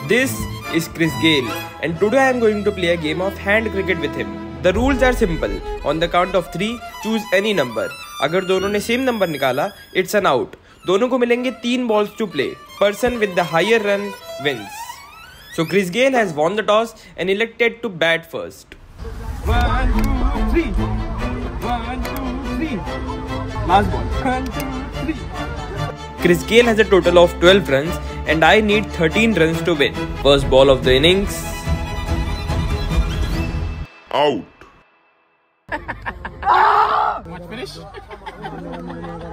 This is Gayle, and today I am going to play a game of hand cricket with him. The rules are simple. On the count of 3, choose any number. अगर दोनों ने same number निकाला, it's an out. दोनों को मिलेंगे 3 balls to play. Person with the higher run wins. So Gayle has won the toss and elected to bat first. 1, 2, 3. 1, 2, 3. Last ball. 1, 2, 3. Gayle has a total of 12 runs and I need 13 runs to win. First ball of the innings. Out. Match finish.